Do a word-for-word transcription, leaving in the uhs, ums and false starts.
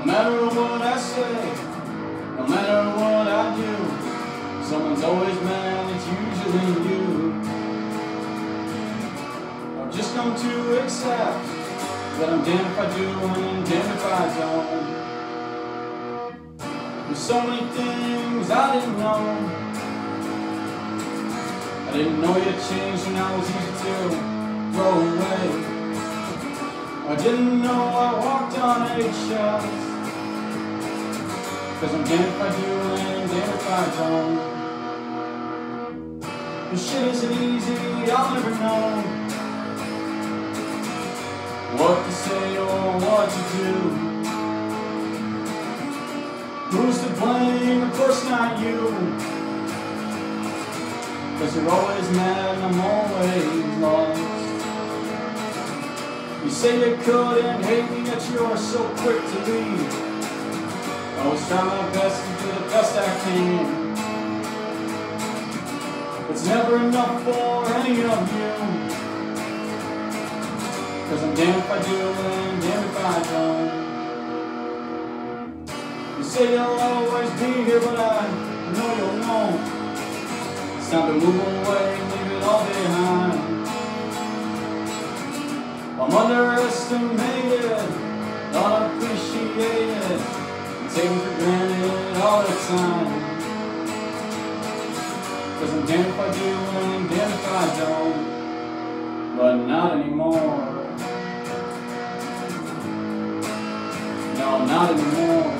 matter what I say, no matter what I do, someone's always mad, it's usually you. I've just come to accept that I'm damned if I do and damned if I don't. There's so many things I didn't know. I didn't know you'd changed when I was easy to throw away. I didn't know I walked on eggshells, 'cause I'm damned if I do and damned if I don't. This shit isn't easy, I'll never know what to say or what to do. Who's to blame? Of course not you, 'cause you're always mad and I'm always lost. You say you couldn't hate me, yet you're so quick to leave. I always try my best to do the best I can. It's never enough for any of you, 'cause I'm damned if I do and damned if I don't. You say you'll always be here, but I know you won't. It's time to move away and leave it all behind. I'm underestimated, unappreciated, and taken for granted all the time. 'Cause I'm damned if I do and damned if I don't, but not anymore. No, not anymore.